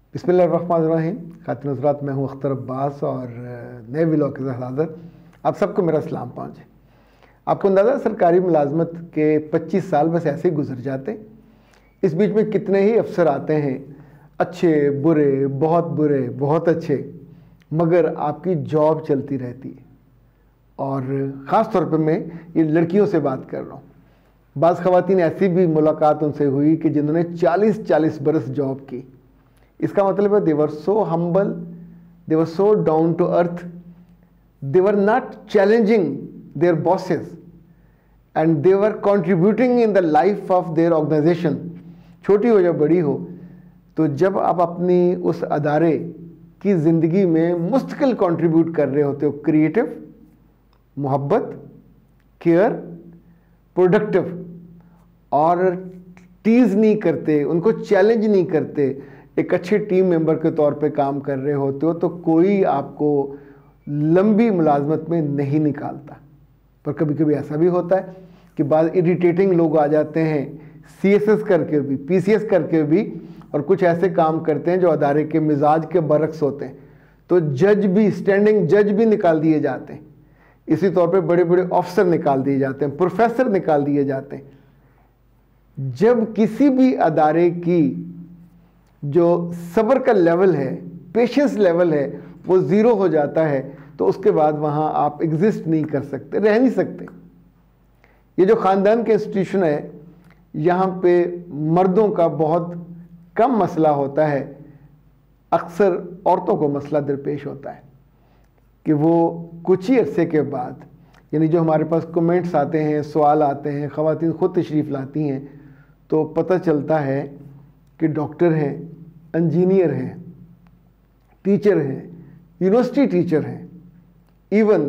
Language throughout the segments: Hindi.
बिस्मिल्लाहिर्रहमानिर्रहीम। खातिन हज़रात, मैं हूँ अख्तर अब्बास और नए व्लॉग के साथ हाज़िर। आप सबको मेरा सलाम पहुँचे। आपको अंदाज़ा सरकारी मुलाजमत के 25 साल बस ऐसे ही गुजर जाते। इस बीच में कितने ही अफसर आते हैं, अच्छे बुरे, बहुत अच्छे, मगर आपकी जॉब चलती रहती है। और ख़ास तौर पे मैं ये लड़कियों से बात कर रहा हूँ। बाज़ ख़वातीन ऐसी भी मुलाकात उनसे हुई कि जिन्होंने 40-40 बरस जॉब की। इसका मतलब है they were so humble, they were so down to earth, they were not challenging their bosses and they were contributing in the life of their organisation. छोटी हो या बड़ी हो, तो जब आप अपनी उस अदारे की ज़िंदगी में मुस्तकिल कंट्रीब्यूट कर रहे होते हो, क्रिएटिव, मोहब्बत, केयर, प्रोडक्टिव, और टीज़ नहीं करते, उनको चैलेंज नहीं करते, एक अच्छे टीम मेंबर के तौर पे काम कर रहे होते हो, तो कोई आपको लंबी मुलाजमत में नहीं निकालता। पर कभी कभी ऐसा भी होता है कि बाद इरिटेटिंग लोग आ जाते हैं, CSS करके भी, PCS करके भी, और कुछ ऐसे काम करते हैं जो अदारे के मिजाज के बरक्स होते हैं, तो जज भी, स्टैंडिंग जज भी निकाल दिए जाते हैं। इसी तौर पे बड़े बड़े ऑफिसर निकाल दिए जाते हैं, प्रोफेसर निकाल दिए जाते हैं। जब किसी भी अदारे की जो सब्र का लेवल है, पेशेंस लेवल है, वो ज़ीरो हो जाता है, तो उसके बाद वहाँ आप एग्जिस्ट नहीं कर सकते, रह नहीं सकते। ये जो ख़ानदान के इंस्टीट्यूशन है, यहाँ पे मर्दों का बहुत कम मसला होता है, अक्सर औरतों को मसला दरपेश होता है कि वो कुछ ही अरसे के बाद, यानी जो हमारे पास कमेंट्स आते हैं, सवाल आते हैं, ख़वातीन ख़ुद तशरीफ़ लाती हैं, तो पता चलता है कि डॉक्टर हैं, इंजीनियर हैं, टीचर हैं, यूनिवर्सिटी टीचर हैं, इवन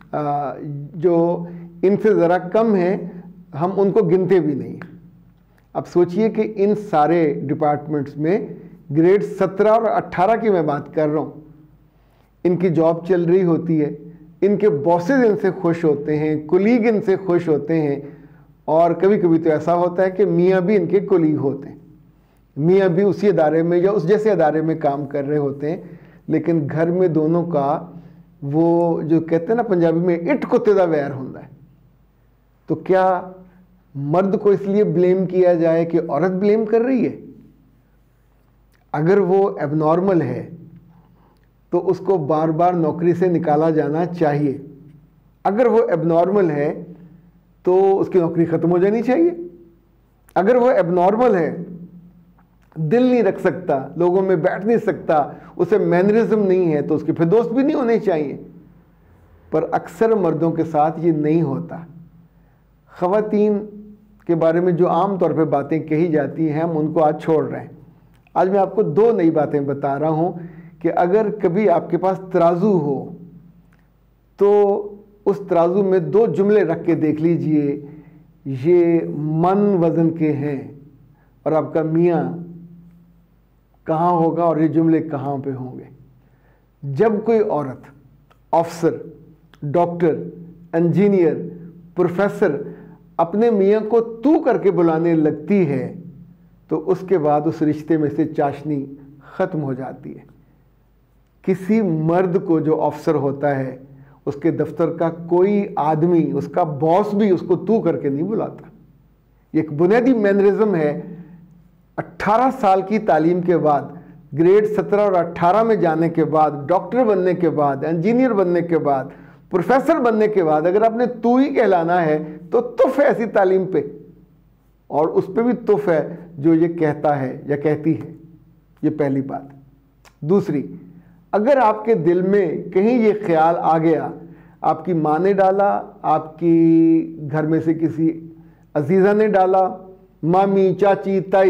जो इनसे ज़रा कम हैं, हम उनको गिनते भी नहीं। अब सोचिए कि इन सारे डिपार्टमेंट्स में ग्रेड 17 और 18 की मैं बात कर रहा हूँ, इनकी जॉब चल रही होती है, इनके बॉसेज इनसे खुश होते हैं, कुलीग इनसे खुश होते हैं, और कभी कभी तो ऐसा होता है कि मियाँ भी इनके कुलीग होते हैं, मियाँ भी उसी अदारे में या उस जैसे अदारे में काम कर रहे होते हैं, लेकिन घर में दोनों का वो जो कहते हैं ना पंजाबी में, इट कुत्ते दा वैर होता है। तो क्या मर्द को इसलिए ब्लेम किया जाए कि औरत ब्लेम कर रही है? अगर वो एबनॉर्मल है तो उसको बार बार नौकरी से निकाला जाना चाहिए। अगर वो एबनॉर्मल है तो उसकी नौकरी ख़त्म हो जानी चाहिए। अगर वो एबनॉर्मल है, दिल नहीं रख सकता, लोगों में बैठ नहीं सकता, उसे मैनरिज्म नहीं है, तो उसके फिर दोस्त भी नहीं होने चाहिए। पर अक्सर मर्दों के साथ ये नहीं होता। ख़वातीन के बारे में जो आम तौर पे बातें कही जाती हैं, हम उनको आज छोड़ रहे हैं। आज मैं आपको 2 नई बातें बता रहा हूँ कि अगर कभी आपके पास तराजू हो तो उस तराजू में 2 जुमले रख के देख लीजिए, ये मन वज़न के हैं और आपका मियाँ कहाँ होगा और ये जुमले कहाँ पे होंगे। जब कोई औरत ऑफिसर, डॉक्टर, इंजीनियर, प्रोफेसर अपने मियाँ को तू करके बुलाने लगती है, तो उसके बाद उस रिश्ते में से चाशनी ख़त्म हो जाती है। किसी मर्द को जो ऑफिसर होता है, उसके दफ्तर का कोई आदमी, उसका बॉस भी उसको तू करके नहीं बुलाता। ये एक बुनियादी मैनरिज्म है। 18 साल की तालीम के बाद, ग्रेड 17 और 18 में जाने के बाद, डॉक्टर बनने के बाद, इंजीनियर बनने के बाद, प्रोफेसर बनने के बाद, अगर आपने तू ही कहलाना है तो तुफ है ऐसी तालीम पे, और उस पर भी तुफ है जो ये कहता है या कहती है। ये पहली बात। दूसरी, अगर आपके दिल में कहीं ये ख्याल आ गया, आपकी माँ ने डाला, आपकी घर में से किसी अजीज़ा ने डाला, मामी, चाची, ताई,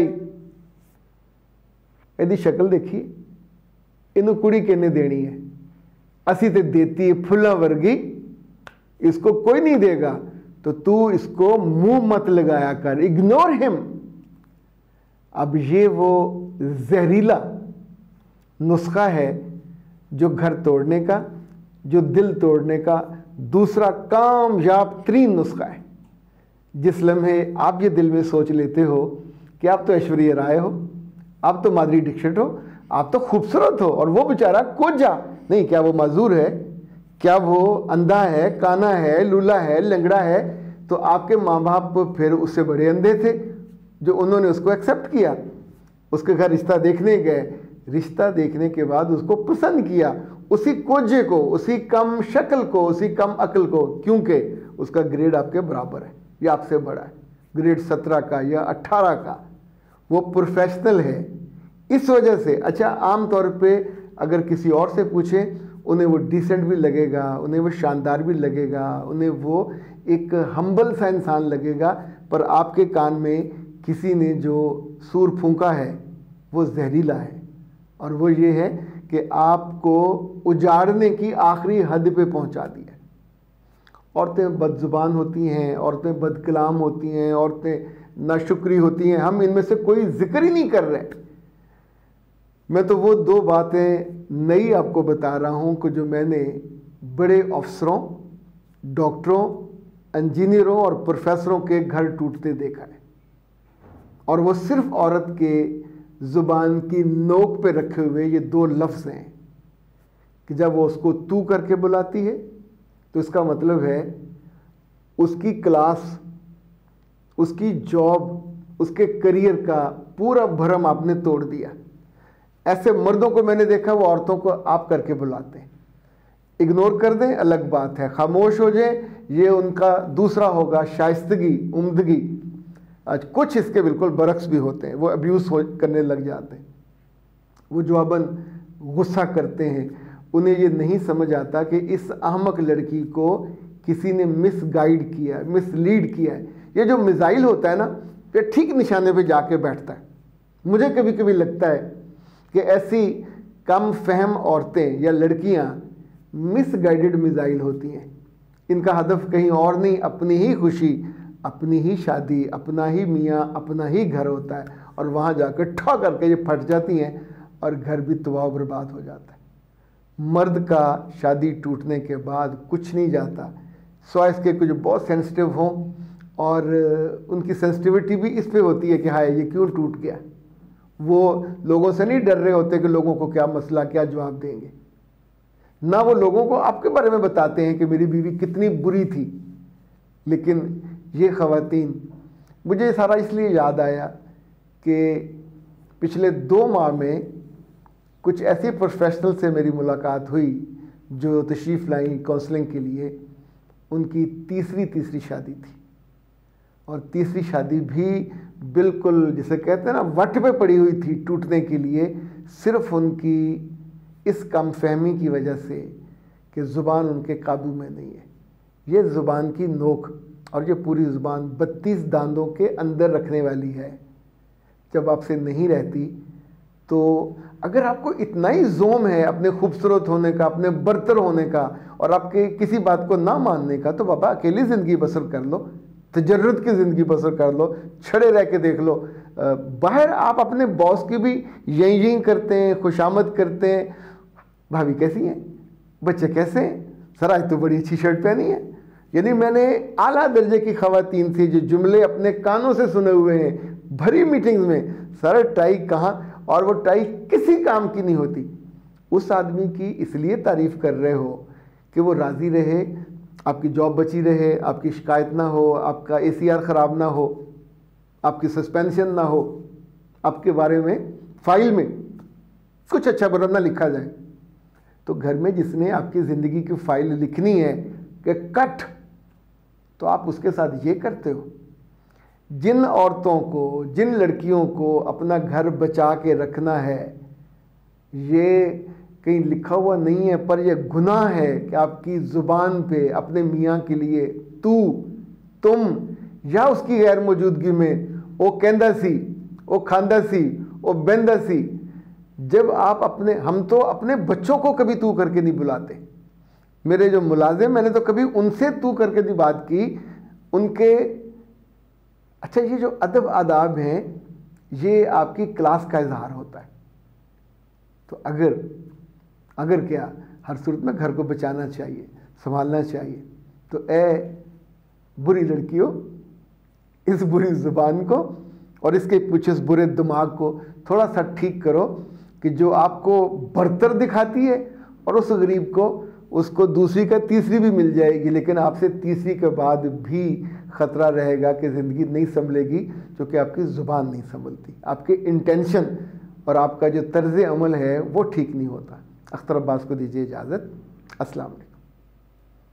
यदि शक्ल देखी, इनू कुड़ी किन्ने देनी है, असी ते देती है फुल्ला वर्गी, इसको कोई नहीं देगा, तो तू इसको मुंह मत लगाया कर, इग्नोर हिम। अब ये वो जहरीला नुस्खा है जो घर तोड़ने का, जो दिल तोड़ने का दूसरा कामयाब तरीन नुस्खा है। जिस लम्हे आप ये दिल में सोच लेते हो कि आप तो ऐश्वर्या राय हो, आप तो माधुरी दीक्षित हो, आप तो खूबसूरत हो और वो बेचारा कूद जा। नहीं, क्या वो माजूर है, क्या वो अंधा है, काना है, लूला है, लंगड़ा है? तो आपके माँ बाप फिर उससे बड़े अंधे थे जो उन्होंने उसको एक्सेप्ट किया। उसके घर रिश्ता देखने गए, रिश्ता देखने के बाद उसको पसंद किया, उसी कोजे को, उसी कम शक्ल को, उसी कम अक्ल को, क्योंकि उसका ग्रेड आपके बराबर है या आपसे बड़ा है, ग्रेड 17 का या 18 का, वो प्रोफेशनल है। इस वजह से अच्छा, आम तौर पे अगर किसी और से पूछें, उन्हें वो डिसेंट भी लगेगा, उन्हें वो शानदार भी लगेगा, उन्हें वो एक हम्बल सा इंसान लगेगा, पर आपके कान में किसी ने जो सूर फूंका है वो जहरीला है, और वो ये है कि आपको उजाड़ने की आखिरी हद पे पहुंचा दिया। औरतें बदजुबान होती हैं, औरतें बदकलाम होती हैं, औरतें नाशुक्री होती हैं, हम इनमें से कोई जिक्र ही नहीं कर रहे। मैं तो वो 2 बातें नई आपको बता रहा हूँ कि जो मैंने बड़े अफसरों, डॉक्टरों, इंजीनियरों और प्रोफेसरों के घर टूटते देखा है, और वो सिर्फ औरत के ज़ुबान की नोक पे रखे हुए ये 2 लफ्ज़ हैं कि जब वो उसको तू करके बुलाती है तो इसका मतलब है उसकी क्लास, उसकी जॉब, उसके करियर का पूरा भरम आपने तोड़ दिया। ऐसे मर्दों को मैंने देखा, वो औरतों को आप करके बुलाते हैं। इग्नोर कर दें अलग बात है, खामोश हो जाए ये उनका दूसरा होगा, शाइस्तगी, उम्दगी। आज कुछ इसके बिल्कुल बरक्स भी होते हैं, वो अब्यूज़ करने लग जाते हैं, वो जवाबन गुस्सा करते हैं। उन्हें ये नहीं समझ आता कि इस अहमक लड़की को किसी ने मिसगाइड किया, मिसलीड किया है। ये जो मिसाइल होता है ना, ये ठीक निशाने पे जाके बैठता है। मुझे कभी कभी लगता है कि ऐसी कम फहम औरतें या लड़कियां मिसगाइडेड मिसाइल होती हैं। इनका हदफ कहीं और नहीं, अपनी ही खुशी, अपनी ही शादी, अपना ही मियाँ, अपना ही घर होता है, और वहाँ जाकर ठा करके ये फट जाती हैं और घर भी तबाह बर्बाद हो जाता है। मर्द का शादी टूटने के बाद कुछ नहीं जाता, सवाए इसके कुछ बहुत सेंसिटिव हों, और उनकी सेंसिटिविटी भी इस पे होती है कि हाय ये क्यों टूट गया। वो लोगों से नहीं डर रहे होते कि लोगों को क्या मसला, क्या जवाब देंगे, ना वो लोगों को आपके बारे में बताते हैं कि मेरी बीवी कितनी बुरी थी। लेकिन ये ख़वातीन, मुझे सारा इसलिए याद आया कि पिछले 2 माह में कुछ ऐसे प्रोफेशनल से मेरी मुलाकात हुई जो तशरीफ़ लाई काउंसलिंग के लिए। उनकी तीसरी शादी थी, और तीसरी शादी भी बिल्कुल जिसे कहते हैं ना वट पे पड़ी हुई थी टूटने के लिए, सिर्फ उनकी इस कम फहमी की वजह से कि ज़ुबान उनके काबू में नहीं है। ये ज़ुबान की नोक, और ये पूरी ज़ुबान 32 दांतों के अंदर रखने वाली है। जब आपसे नहीं रहती तो अगर आपको इतना ही जोम है अपने खूबसूरत होने का, अपने बरतर होने का, और आपके किसी बात को ना मानने का, तो बाबा अकेली ज़िंदगी बसर कर लो, तजर्रुद की ज़िंदगी बसर कर लो, छड़े रह के देख लो। बाहर आप अपने बॉस की भी यहीं करते हैं, खुशामद करते हैं, भाभी कैसी हैं, बच्चे कैसे हैं, सर आज तो बड़ी अच्छी शर्ट पहनी है। यानी मैंने आला दर्जे की ख़वातीन थी जो जुमले अपने कानों से सुने हुए हैं भरी मीटिंग्स में, सर टाई कहाँ, और वो टाई किसी काम की नहीं होती। उस आदमी की इसलिए तारीफ़ कर रहे हो कि वो राज़ी रहे, आपकी जॉब बची रहे, आपकी शिकायत ना हो, आपका ACR ख़राब ना हो, आपकी सस्पेंशन ना हो, आपके बारे में फाइल में कुछ अच्छा बुरा ना लिखा जाए। तो घर में जिसने आपकी ज़िंदगी की फ़ाइल लिखनी है कि कट, तो आप उसके साथ ये करते हो। जिन औरतों को, जिन लड़कियों को अपना घर बचा के रखना है, ये कहीं लिखा हुआ नहीं है, पर यह गुनाह है कि आपकी ज़ुबान पे अपने मियाँ के लिए तू, तुम या उसकी गैर मौजूदगी में वो कहंदा सी, वो खांदा सी, वो बहंदा सी। जब आप अपने, हम तो अपने बच्चों को कभी तू करके नहीं बुलाते। मेरे जो मुलाजिम, मैंने तो कभी उनसे तू करके नहीं बात की, उनके। अच्छा, ये जो अदब आदाब हैं, ये आपकी क्लास का इजहार होता है। तो अगर क्या, हर सूरत में घर को बचाना चाहिए, संभालना चाहिए। तो ए बुरी लड़कियों, इस बुरी ज़ुबान को और इसके पीछे इस बुरे दिमाग को थोड़ा सा ठीक करो। कि जो आपको बरतर दिखाती है और उस गरीब को उसको दूसरी का तीसरी भी मिल जाएगी, लेकिन आपसे तीसरी के बाद भी ख़तरा रहेगा कि ज़िंदगी नहीं संभलेगी, क्योंकि आपकी ज़ुबान नहीं संभलती, आपके इंटेंशन और आपका जो तर्ज़ अमल है वो ठीक नहीं होता। अख्तर अब्बास को दीजिए इजाज़त। अस्सलाम वालेकुम।